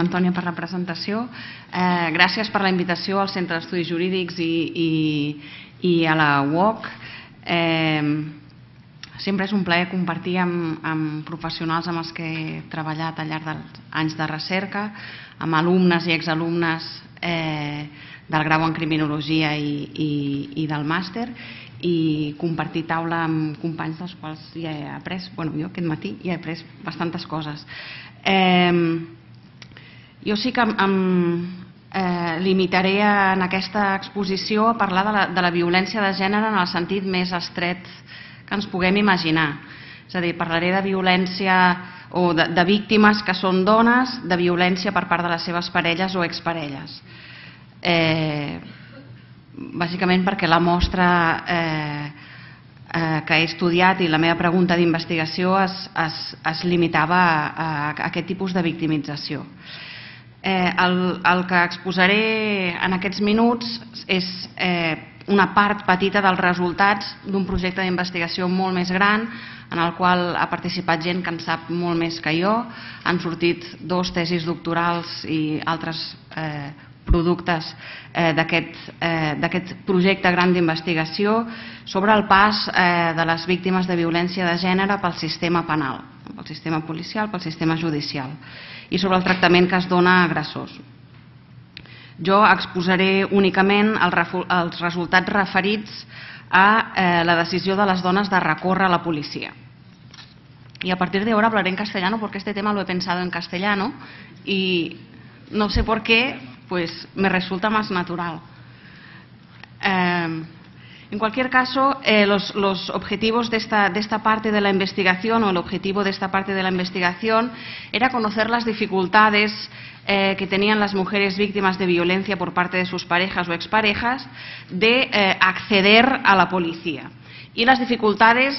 Antònia, per la presentació. Gràcies per la invitació al Centre d'Estudis Jurídics i a la UOC. Sempre és un plaer compartir amb professionals amb els que he treballat al llarg dels anys de recerca, amb alumnes i exalumnes del grau en Criminologia i del màster, i compartir taula amb companys dels quals ja he après, jo aquest matí ja he après bastantes coses. Jo sí que em limitaré en aquesta exposició a parlar de la violència de gènere en el sentit més estret que ens puguem imaginar. És a dir, parlaré de violència o de víctimes que són dones, de violència per part de les seves parelles o exparelles. Bàsicament perquè la mostra que he estudiat i la meva pregunta d'investigació es limitava a aquest tipus de victimització. El que exposaré en aquests minuts és una part petita dels resultats d'un projecte d'investigació molt més gran en el qual ha participat gent que en sap molt més que jo. Han sortit 2 tesis doctorals i altres productes d'aquest projecte gran d'investigació sobre el pas de les víctimes de violència de gènere pel sistema penal, pel sistema policial, pel sistema judicial, i sobre el tractament que es dona a agressors. Jo exposaré únicament els resultats referits a la decisió de les dones de recórrer a la policia. Y a partir de ahora hablaré en castellano porque este tema lo he pensado en castellano y no sé por qué, pues me resulta más natural. En cualquier caso, los objetivos de esta parte de la investigación, o el objetivo de esta parte de la investigación, era conocer las dificultades que tenían las mujeres víctimas de violencia por parte de sus parejas o exparejas de acceder a la policía. Y las dificultades,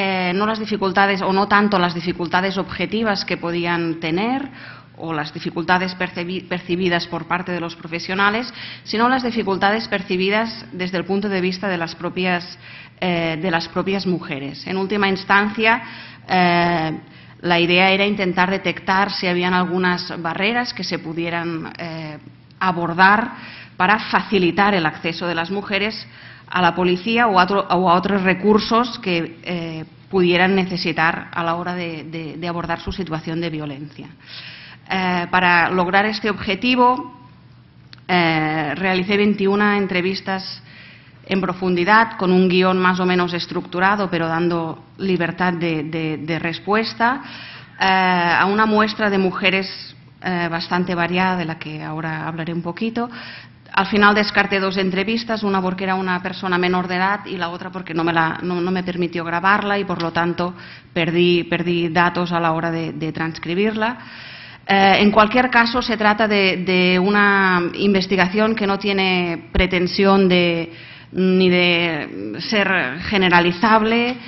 no tanto las dificultades objetivas que podían tener o las dificultades percibidas por parte de los profesionales, sino las dificultades percibidas desde el punto de vista de las propias mujeres. En última instancia, la idea era intentar detectar si habían algunas barreras que se pudieran abordar para facilitar el acceso de las mujeres a la policía o a otros recursos que pudieran necesitar a la hora de abordar su situación de violencia. Para lograr este objetivo, realicé 21 entrevistas en profundidad, con un guión más o menos estructurado, pero dando libertad de respuesta, a una muestra de mujeres bastante variada, de la que ahora hablaré un poquito. Al final descarté 2 entrevistas, una porque era una persona menor de edad y la otra porque no me permitió grabarla y por lo tanto perdí datos a la hora de transcribirla. En cualquier caso, se trata de una investigación que no tiene pretensión ni de ser generalizable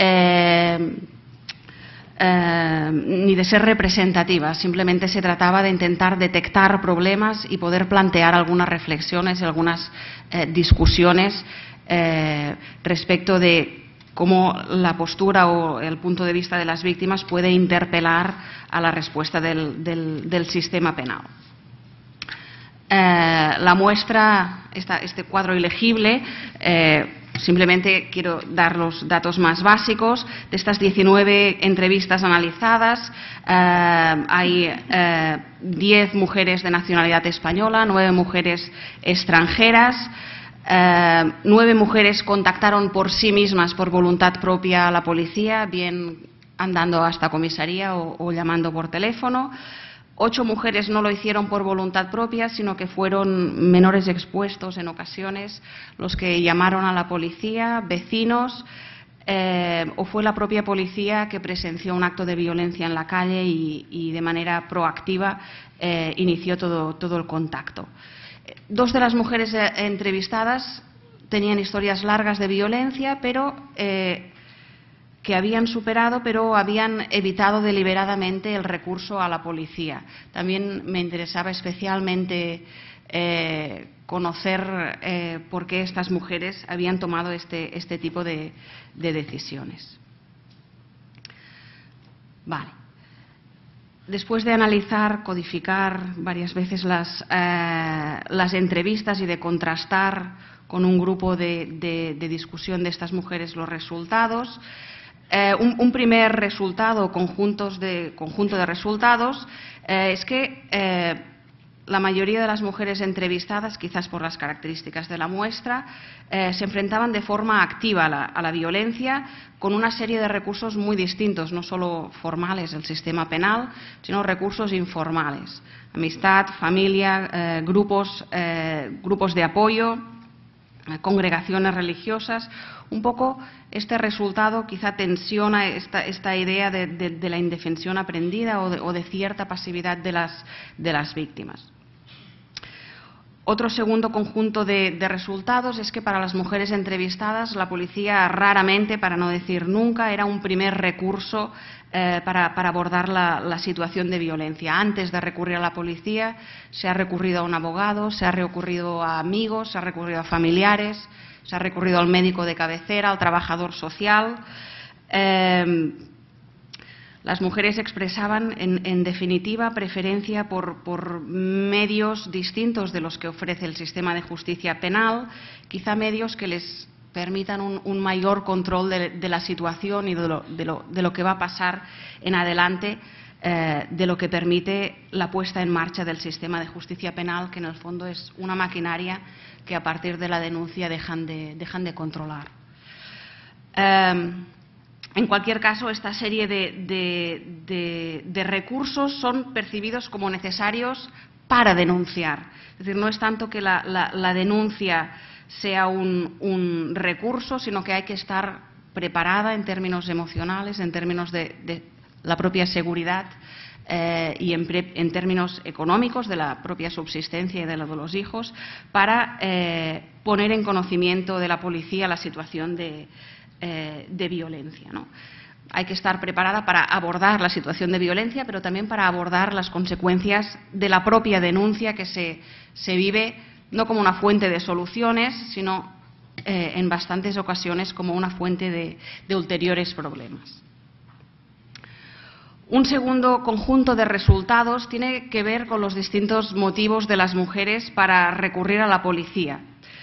ni de ser representativa. Simplemente se trataba de intentar detectar problemas y poder plantear algunas reflexiones y algunas discusiones respecto de cómo la postura o el punto de vista de las víctimas puede interpelar a la respuesta del sistema penal. La muestra, este cuadro ilegible, simplemente quiero dar los datos más básicos. De estas 19 entrevistas analizadas, hay 10 mujeres de nacionalidad española, 9 mujeres extranjeras. 9 mujeres contactaron por sí mismas, por voluntad propia, a la policía, bien andando hasta comisaría o llamando por teléfono. 8 mujeres no lo hicieron por voluntad propia, sino que fueron menores expuestos en ocasiones los que llamaron a la policía, vecinos, o fue la propia policía que presenció un acto de violencia en la calle y de manera proactiva inició todo el contacto. 2 de las mujeres entrevistadas tenían historias largas de violencia, pero que habían superado, pero habían evitado deliberadamente el recurso a la policía. También me interesaba especialmente conocer por qué estas mujeres habían tomado este tipo de decisiones. Vale. después de analizar, codificar varias veces las entrevistas y de contrastar con un grupo de discusión de estas mujeres los resultados, un primer resultado, conjunto de resultados, es que la mayoría de las mujeres entrevistadas, quizás por las características de la muestra, se enfrentaban de forma activa a la violencia con una serie de recursos muy distintos, no solo formales del sistema penal, sino recursos informales. Amistad, familia, grupos de apoyo, congregaciones religiosas. Un poco este resultado quizá tensiona esta idea de la indefensión aprendida o de cierta pasividad de las víctimas. Otro segundo conjunto de resultados es que para las mujeres entrevistadas la policía raramente, para no decir nunca, era un primer recurso para abordar la situación de violencia. Antes de recurrir a la policía se ha recurrido a un abogado, se ha recurrido a amigos, se ha recurrido a familiares, se ha recurrido al médico de cabecera, al trabajador social. Las mujeres expresaban, en definitiva, preferencia por medios distintos de los que ofrece el sistema de justicia penal, quizá medios que les permitan un mayor control de la situación y de lo que va a pasar en adelante, de lo que permite la puesta en marcha del sistema de justicia penal, que en el fondo es una maquinaria que a partir de la denuncia dejan de controlar. En cualquier caso, esta serie de recursos son percibidos como necesarios para denunciar. Es decir, no es tanto que la denuncia sea un recurso, sino que hay que estar preparada en términos emocionales, en términos de la propia seguridad y en términos económicos de la propia subsistencia y de la de los hijos, para poner en conocimiento de la policía la situación de violencia, ¿no? Hay que estar preparada para abordar la situación de violencia, pero también para abordar las consecuencias de la propia denuncia, que se vive no como una fuente de soluciones, sino en bastantes ocasiones como una fuente de ulteriores problemas. Un segundo conjunto de resultados tiene que ver con los distintos motivos de las mujeres para recurrir a la policía.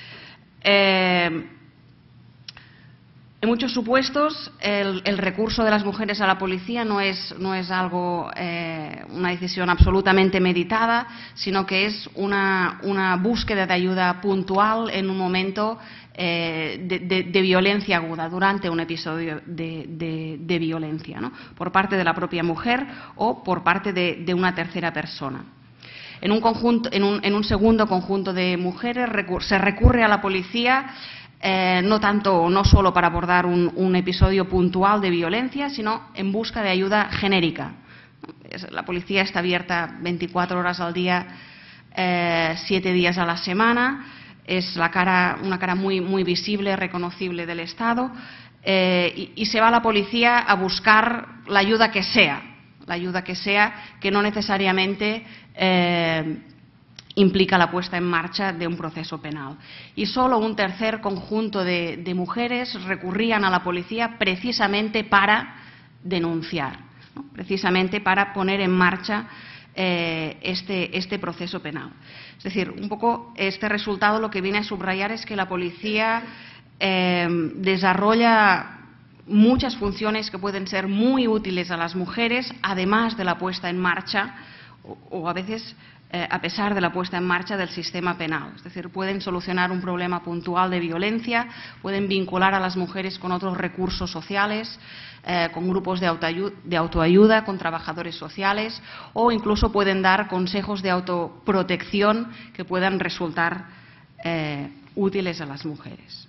En muchos supuestos, el recurso de las mujeres a la policía no es algo, una decisión absolutamente meditada, sino que es una búsqueda de ayuda puntual en un momento de violencia aguda, durante un episodio de violencia, ¿no? Por parte de la propia mujer o por parte de una tercera persona. En un segundo conjunto de mujeres se recurre a la policía no solo para abordar un episodio puntual de violencia, sino en busca de ayuda genérica. La policía está abierta 24 horas al día, 7 días a la semana. Es una cara muy visible, reconocible del Estado, y se va a la policía a buscar la ayuda que sea, que no necesariamente implica la puesta en marcha de un proceso penal. Y solo un tercer conjunto de mujeres recurrían a la policía precisamente para denunciar, ¿no? Precisamente para poner en marcha este proceso penal. Es decir, un poco este resultado lo que viene a subrayar es que la policía desarrolla muchas funciones que pueden ser muy útiles a las mujeres, además de la puesta en marcha o a veces a pesar de la puesta en marcha del sistema penal. Es decir, pueden solucionar un problema puntual de violencia, pueden vincular a las mujeres con otros recursos sociales, con grupos de autoayuda, con trabajadores sociales, o incluso pueden dar consejos de autoprotección que puedan resultar útiles a las mujeres.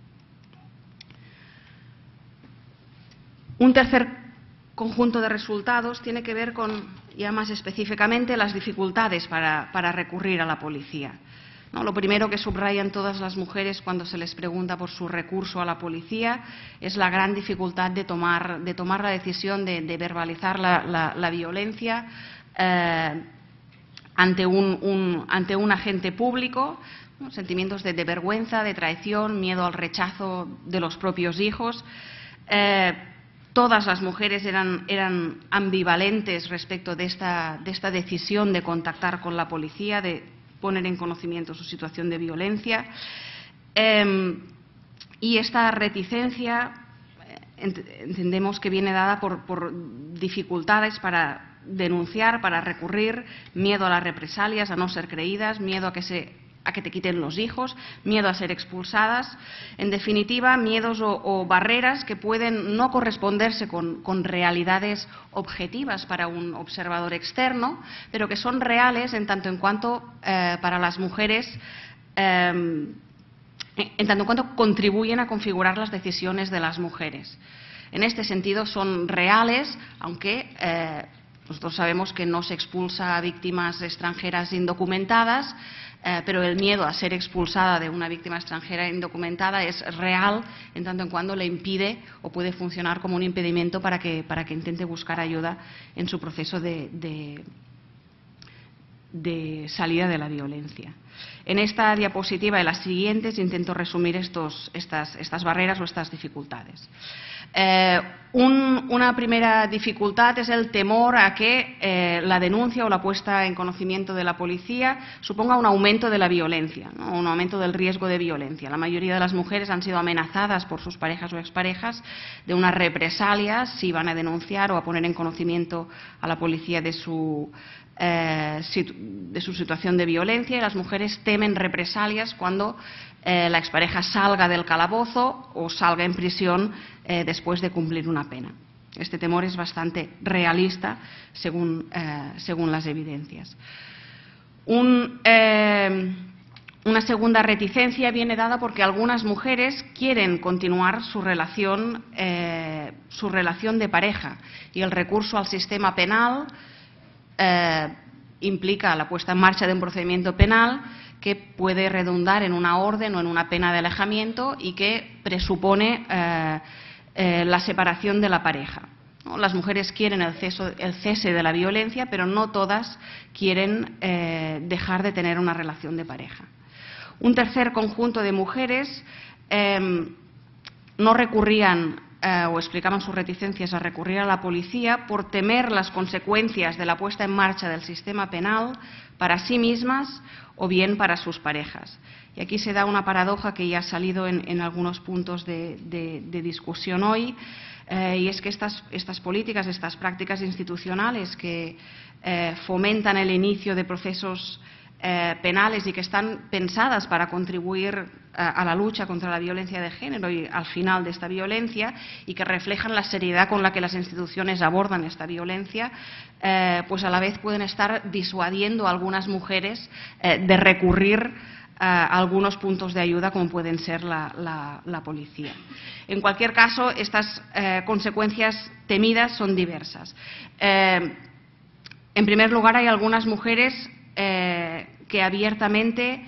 Un tercer conjunto de resultados tiene que ver con, ya más específicamente, las dificultades para recurrir a la policía, ¿no? Lo primero que subrayan todas las mujeres cuando se les pregunta por su recurso a la policía es la gran dificultad de tomar la decisión de verbalizar la violencia ante un agente público, ¿no? Sentimientos de vergüenza, de traición, miedo al rechazo de los propios hijos. Todas las mujeres eran ambivalentes respecto de esta decisión de contactar con la policía, de poner en conocimiento su situación de violencia. Y esta reticencia entendemos que viene dada por dificultades para denunciar, para recurrir, miedo a las represalias, a no ser creídas, miedo a que te quiten los hijos, miedo a ser expulsadas. En definitiva, miedos o barreras que pueden no corresponderse con realidades objetivas para un observador externo, pero que son reales en tanto en cuanto para las mujeres, en tanto en cuanto contribuyen a configurar las decisiones de las mujeres. En este sentido son reales, aunque nosotros sabemos que no se expulsa a víctimas extranjeras indocumentadas, pero el miedo a ser expulsada de una víctima extranjera indocumentada es real en tanto en cuanto le impide o puede funcionar como un impedimento para que intente buscar ayuda en su proceso de salida de la violencia. En esta diapositiva y las siguientes intento resumir estas barreras o estas dificultades. Una primera dificultad es el temor a que la denuncia o la puesta en conocimiento de la policía suponga un aumento de la violencia, ¿no? Un aumento del riesgo de violencia. La mayoría de las mujeres han sido amenazadas por sus parejas o exparejas de unas represalias si van a denunciar o a poner en conocimiento a la policía de su situación de violencia, y las mujeres temen represalias cuando la expareja salga del calabozo o salga en prisión después de cumplir una pena. Este temor es bastante realista según las evidencias. Una segunda reticencia viene dada porque algunas mujeres quieren continuar su relación de pareja, y el recurso al sistema penal implica la puesta en marcha de un procedimiento penal que puede redundar en una orden o en una pena de alejamiento y que presupone la separación de la pareja, ¿no? Las mujeres quieren el cese de la violencia, pero no todas quieren dejar de tener una relación de pareja. Un tercer conjunto de mujeres no recurrían o explicaban sus reticencias a recurrir a la policía por temer las consecuencias de la puesta en marcha del sistema penal para sí mismas o bien para sus parejas. Y aquí se da una paradoja que ya ha salido en algunos puntos de discusión hoy, y es que estas políticas, estas prácticas institucionales que fomentan el inicio de procesos penales y que están pensadas para contribuir a la lucha contra la violencia de género y al final de esta violencia, y que reflejan la seriedad con la que las instituciones abordan esta violencia, pues a la vez pueden estar disuadiendo a algunas mujeres de recurrir a algunos puntos de ayuda como pueden ser la policía. En cualquier caso, estas consecuencias temidas son diversas. En primer lugar, hay algunas mujeres que abiertamente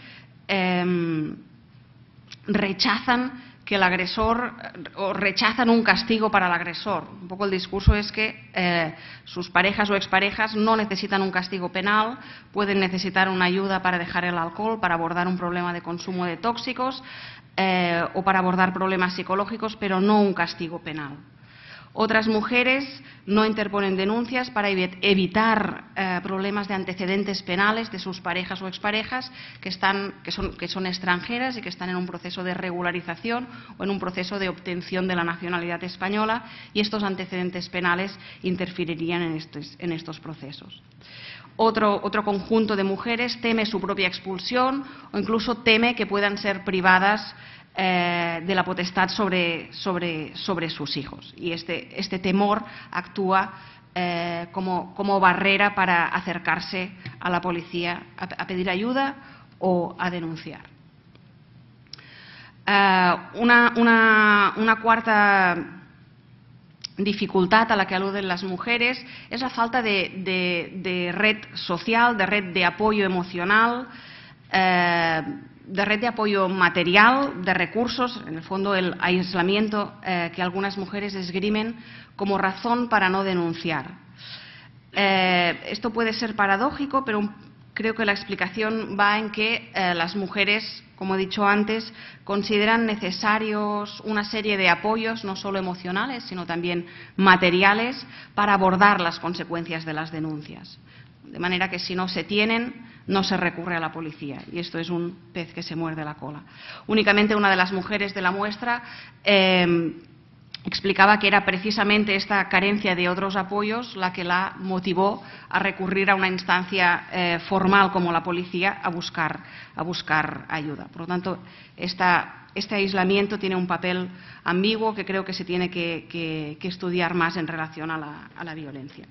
rechazan que el agresor, o rechazan un castigo para el agresor. Un poco el discurso es que sus parejas o exparejas no necesitan un castigo penal, pueden necesitar una ayuda para dejar el alcohol, para abordar un problema de consumo de tóxicos o para abordar problemas psicológicos, pero no un castigo penal. Otras mujeres no interponen denuncias para evitar problemas de antecedentes penales de sus parejas o exparejas que son extranjeras y que están en un proceso de regularización o en un proceso de obtención de la nacionalidad española, y estos antecedentes penales interferirían en estos procesos. Otro conjunto de mujeres teme su propia expulsión o incluso teme que puedan ser privadas de la potestad sobre sus hijos, y este temor actúa como barrera para acercarse a la policía a pedir ayuda o a denunciar. Una cuarta dificultad a la que aluden las mujeres es la falta de red social, de red de apoyo emocional, de red de apoyo material, de recursos, en el fondo el aislamiento que algunas mujeres esgrimen como razón para no denunciar. Esto puede ser paradójico, pero creo que la explicación va en que las mujeres como he dicho antes, consideran necesarios una serie de apoyos, no solo emocionales, sino también materiales, para abordar las consecuencias de las denuncias. De manera que si no se tienen, no se recurre a la policía. Y esto es un pez que se muerde la cola. Únicamente una de las mujeres de la muestra explicaba que era precisamente esta carencia de otros apoyos la que la motivó a recurrir a una instancia formal como la policía a buscar ayuda. Por lo tanto, este aislamiento tiene un papel ambiguo que creo que se tiene que estudiar más en relación a la violencia.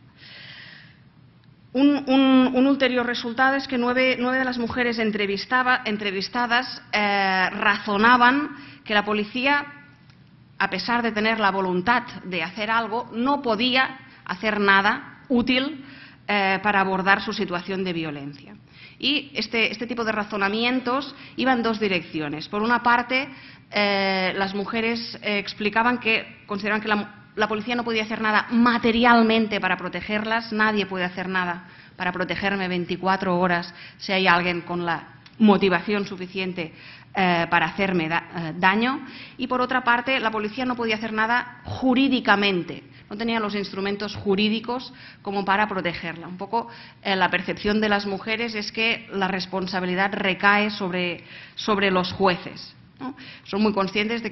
Un ulterior resultado es que nueve de las mujeres entrevistadas razonaban que la policía, a pesar de tener la voluntad de hacer algo, no podía hacer nada útil para abordar su situación de violencia. Y este tipo de razonamientos iban en dos direcciones. Por una parte, las mujeres consideraban que la policía no podía hacer nada materialmente para protegerlas. Nadie puede hacer nada para protegerme 24 horas si hay alguien con la motivación suficiente para hacerme daño. Y por otra parte, la policía no podía hacer nada jurídicamente, no tenía los instrumentos jurídicos como para protegerla. Un poco la percepción de las mujeres es que la responsabilidad recae sobre los jueces, ¿no? Son muy conscientes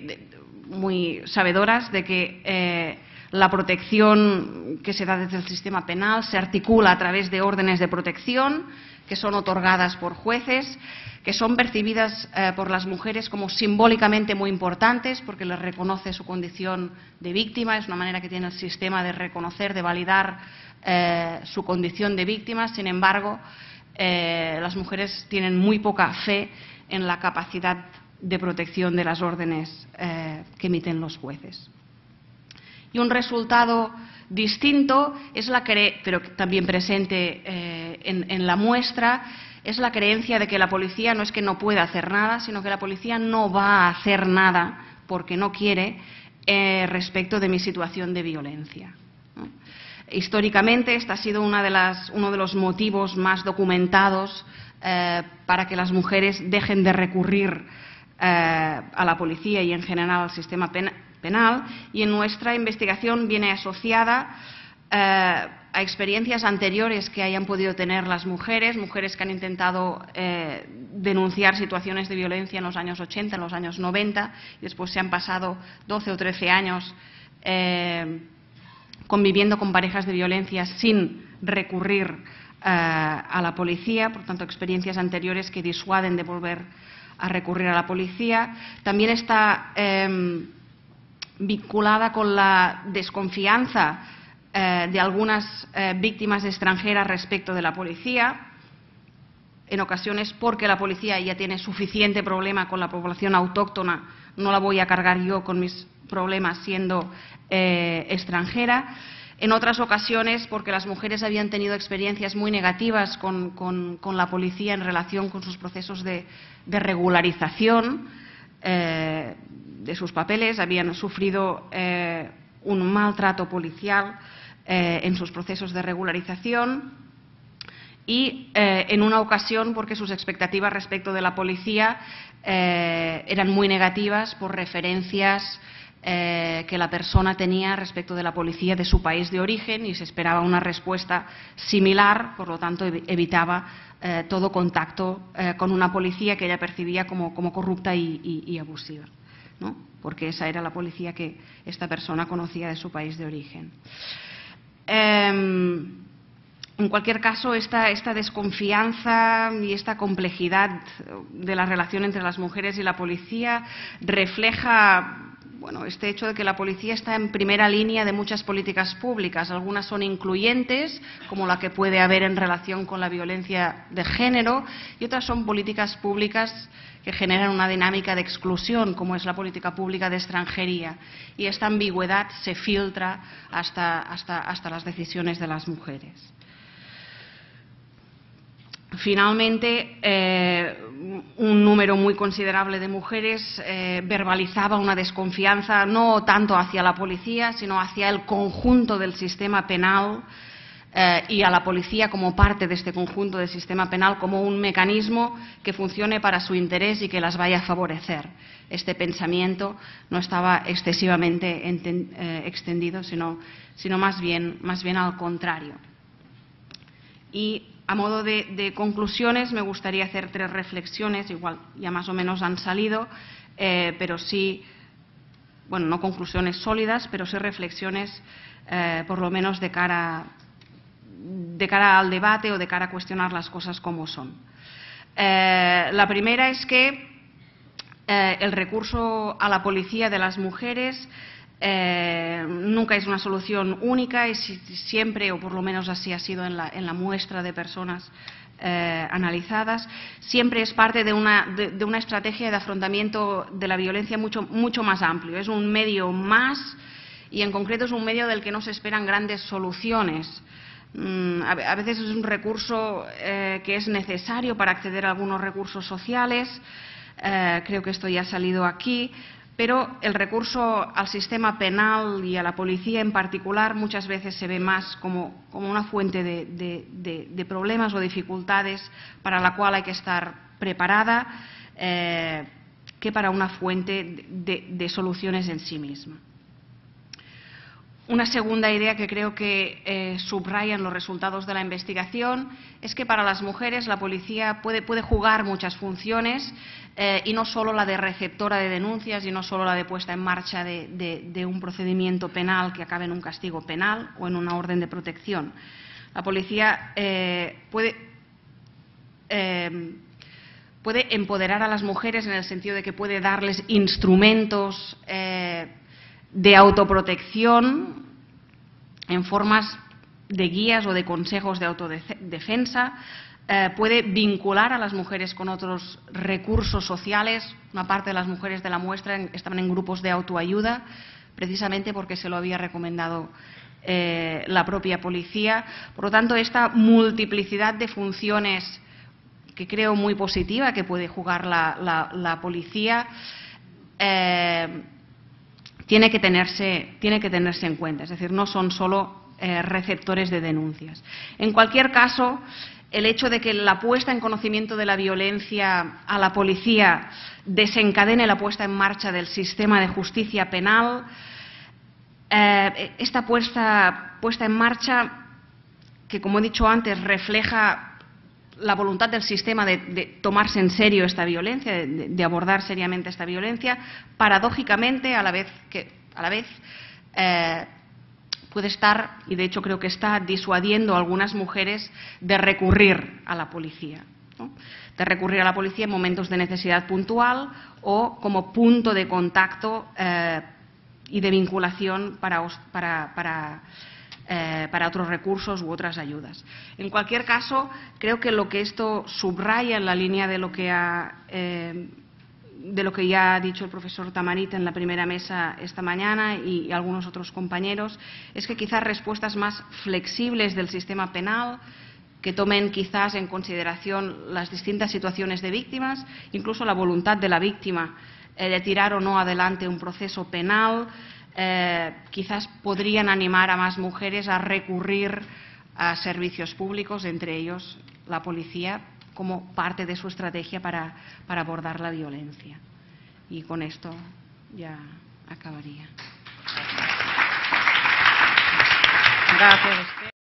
muy sabedoras de que la protección que se da desde el sistema penal se articula a través de órdenes de protección que son otorgadas por jueces, que son percibidas por las mujeres como simbólicamente muy importantes porque les reconoce su condición de víctima. Es una manera que tiene el sistema de reconocer, de validar su condición de víctima. Sin embargo, las mujeres tienen muy poca fe en la capacidad de protección de las órdenes que emiten los jueces. Y un resultado distinto es pero también presente en la muestra, es la creencia de que la policía no es que no pueda hacer nada, sino que la policía no va a hacer nada porque no quiere respecto de mi situación de violencia, ¿no? Históricamente, este ha sido uno de los motivos más documentados para que las mujeres dejen de recurrir a la policía y en general al sistema penal, y en nuestra investigación viene asociada a experiencias anteriores que hayan podido tener las mujeres que han intentado denunciar situaciones de violencia en los años 80, en los años 90, y después se han pasado 12 o 13 años conviviendo con parejas de violencia sin recurrir a la policía. Por tanto, experiencias anteriores que disuaden de volver a recurrir a la policía. También está vinculada con la desconfianza de algunas víctimas extranjeras respecto de la policía, en ocasiones porque la policía ya tiene suficiente problema con la población autóctona, no la voy a cargar yo con mis problemas siendo extranjera. En otras ocasiones porque las mujeres habían tenido experiencias muy negativas con la policía en relación con sus procesos de regularización de sus papeles, habían sufrido un maltrato policial en sus procesos de regularización, y en una ocasión porque sus expectativas respecto de la policía eran muy negativas por referencias que la persona tenía respecto de la policía de su país de origen, y se esperaba una respuesta similar. Por lo tanto, evitaba todo contacto con una policía que ella percibía como corrupta y abusiva, ¿no? Porque esa era la policía que esta persona conocía de su país de origen. En cualquier caso, esta desconfianza y esta complejidad de la relación entre las mujeres y la policía refleja este hecho de que la policía está en primera línea de muchas políticas públicas. Algunas son incluyentes, como la que puede haber en relación con la violencia de género, y otras son políticas públicas que generan una dinámica de exclusión, como es la política pública de extranjería. Y esta ambigüedad se filtra hasta las decisiones de las mujeres. Finalmente, un número muy considerable de mujeres verbalizaba una desconfianza no tanto hacia la policía, sino hacia el conjunto del sistema penal, y a la policía como parte de este conjunto del sistema penal, como un mecanismo que funcione para su interés y que las vaya a favorecer. Este pensamiento no estaba excesivamente extendido, sino más bien al contrario. Y a modo de conclusiones me gustaría hacer 3 reflexiones, igual ya más o menos han salido, pero sí, bueno, no conclusiones sólidas, pero sí reflexiones por lo menos de cara al debate o de cara a cuestionar las cosas como son. La primera es que el recurso a la policía de las mujeres nunca es una solución única y siempre, o por lo menos así ha sido en la muestra de personas analizadas, siempre es parte de una estrategia de afrontamiento de la violencia mucho más amplio. Es un medio más y en concreto es un medio del que no se esperan grandes soluciones. A veces es un recurso que es necesario para acceder a algunos recursos sociales, creo que esto ya ha salido aquí, pero el recurso al sistema penal y a la policía en particular muchas veces se ve más como una fuente de problemas o dificultades para la cual hay que estar preparada que para una fuente de soluciones en sí misma. Una segunda idea que creo que subrayan los resultados de la investigación es que para las mujeres la policía puede jugar muchas funciones y no solo la de receptora de denuncias y no solo la de puesta en marcha de un procedimiento penal que acabe en un castigo penal o en una orden de protección. La policía puede empoderar a las mujeres en el sentido de que puede darles instrumentos de autoprotección en formas de guías o de consejos de autodefensa, puede vincular a las mujeres con otros recursos sociales. Una parte de las mujeres de la muestra estaban en grupos de autoayuda, precisamente porque se lo había recomendado la propia policía. Por lo tanto, esta multiplicidad de funciones que creo muy positiva que puede jugar la policía tiene que tenerse en cuenta, es decir, no son solo receptores de denuncias. En cualquier caso, el hecho de que la puesta en conocimiento de la violencia a la policía desencadene la puesta en marcha del sistema de justicia penal, esta puesta en marcha, que como he dicho antes, refleja la voluntad del sistema de tomarse en serio esta violencia, de abordar seriamente esta violencia, paradójicamente, a la vez puede estar, y de hecho creo que está, disuadiendo a algunas mujeres de recurrir a la policía, ¿no? De recurrir a la policía en momentos de necesidad puntual o como punto de contacto y de vinculación para otros recursos u otras ayudas. En cualquier caso, creo que lo que esto subraya en la línea de lo que ya ha dicho el profesor Tamarit en la primera mesa esta mañana y algunos otros compañeros, es que quizás respuestas más flexibles del sistema penal, que tomen quizás en consideración las distintas situaciones de víctimas, incluso la voluntad de la víctima de tirar o no adelante un proceso penal, quizás podrían animar a más mujeres a recurrir a servicios públicos, entre ellos la policía, como parte de su estrategia para abordar la violencia. Y con esto ya acabaría. Gracias.